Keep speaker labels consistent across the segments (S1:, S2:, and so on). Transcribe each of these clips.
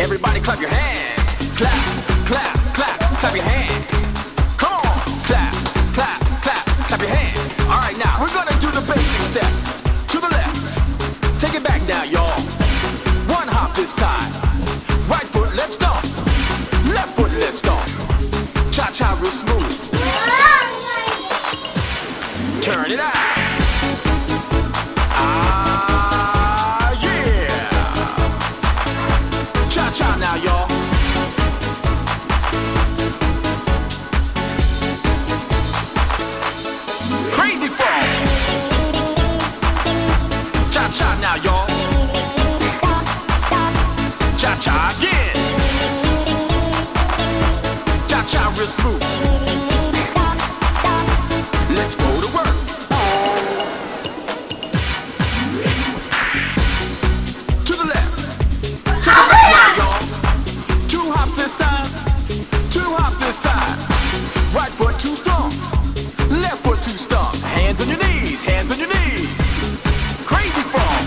S1: Everybody clap your hands. Clap, clap, clap, clap your hands. Come on, clap, clap, clap, clap your hands. All right, now we're gonna do the basic steps. To the left, take it back now, y'all. One hop this time. Right foot, let's stomp. Left foot, let's stomp. Cha-cha real smooth. Turn it out. Ah, yeah. Cha-cha now, y'all. Crazy frog. Cha-cha now, y'all. Cha-cha again. Cha-cha real smooth. Let's go to work. To the left. To the right now, y'all. Two hops this time. Two hops this time. Right foot, two stomps. Left foot, two stomps. Hands on your knees. Hands on your knees. Crazy frog.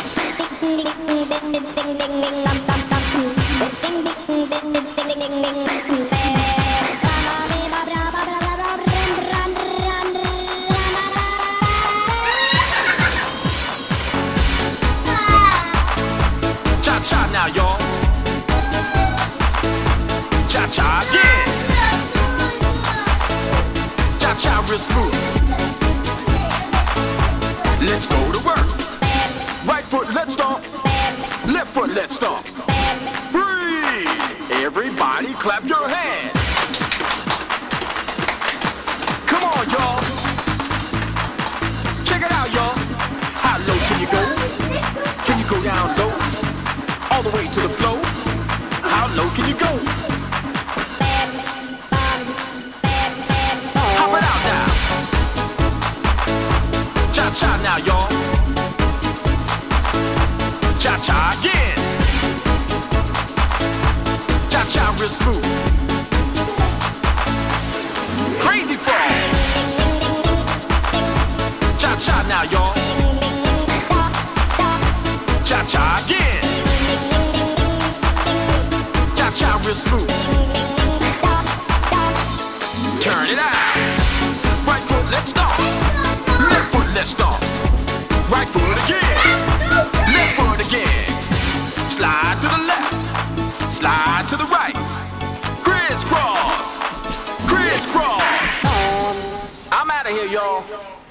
S1: Cha-cha now, y'all. Cha-cha again. Cha-cha real smooth. Let's go to work. Right foot, let's stomp. Left foot, let's stomp. Freeze! Everybody clap your hands. Come on, y'all. Check it out, y'all. How low can you go? Can you go down low? All the way to the floor. How low can you go? Hop it out now. Cha-cha now, y'all. Cha-cha again. Cha-cha real smooth. Crazy frog. Cha-cha now, y'all. Cha-cha again. Cha-cha real smooth. Turn it out. Right foot, let's stomp. Left foot, let's stomp. Right foot again. Left foot again. Slide to the left. Slide to the right. Crisscross. Crisscross. I'm out of here, y'all.